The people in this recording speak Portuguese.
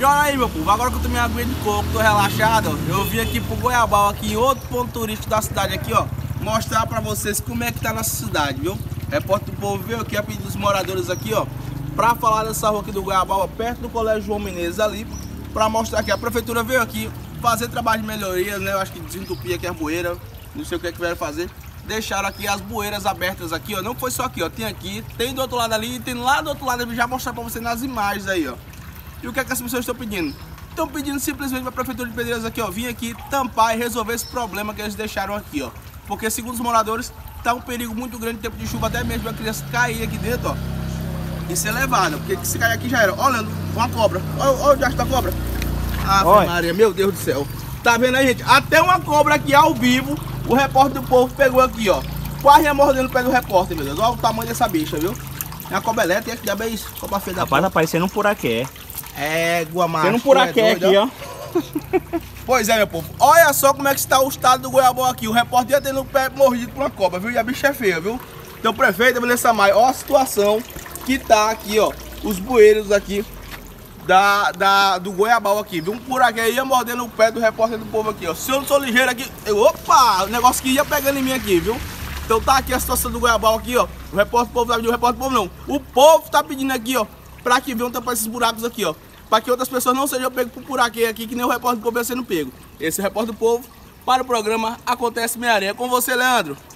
E olha aí, meu povo, agora que eu tomei aguinha de coco, tô relaxado, ó, eu vim aqui pro Goiabal, aqui em outro ponto turístico da cidade aqui, ó, mostrar pra vocês como é que tá nossa cidade, viu? Repórter do Povo veio aqui a pedido dos moradores aqui, ó, pra falar dessa rua aqui do Goiabal, ó, perto do Colégio João Menezes ali, pra mostrar que a prefeitura veio aqui fazer trabalho de melhoria, né? Eu acho que desentupir aqui a bueira, não sei o que é que vai fazer. Deixaram aqui as bueiras abertas aqui, ó, não foi só aqui, ó, tem aqui, tem do outro lado ali, tem lá do outro lado, eu vou já mostrar pra você nas imagens aí, ó. E o que é que as pessoas estão pedindo? Estão pedindo simplesmente para a Prefeitura de Pedreiras aqui, ó, vir aqui tampar e resolver esse problema que eles deixaram aqui, ó. Porque segundo os moradores, tá um perigo muito grande em tempo de chuva, até mesmo a criança cair aqui dentro, ó, e ser levada, porque se cair aqui já era. Olha, uma cobra, olha o diacho da cobra. Ave Maria, meu Deus do céu. Tá vendo aí, gente? Até uma cobra aqui ao vivo, o repórter do Povo pegou aqui, ó. Quase ia mordendo o pé do repórter, meu Deus. Olha o tamanho dessa bicha, viu? É uma cobra elétrica, que diabo é isso? Cobra feia da Rapaz, tá parecendo um puraqué. Égua, macho. Tem um puraqué aqui, ó. Pois é, meu povo. Olha só como é que está o estado do Goiabal aqui. O repórter ia tendo o pé mordido por uma cobra, viu? E a bicha é feia, viu? Então, prefeito, Vanessa Maia, ó a situação que tá aqui, ó. Os bueiros aqui do Goiabal aqui, viu? Um puraqué ia mordendo o pé do repórter do Povo aqui, ó. Se eu não sou ligeiro aqui, opa! O negócio que ia pegando em mim aqui, viu? Então tá aqui a situação do Goiabal aqui, ó. O repórter do Povo tá pedindo, o repórter do Povo não. O povo tá pedindo aqui, ó, pra que venham tampar esses buracos aqui, ó. Pra que outras pessoas não sejam pegos por buraqueio aqui, que nem o repórter do Povo ia sendo pego. Esse é o repórter do Povo para o programa Acontece Meia Areia. Com você, Leandro.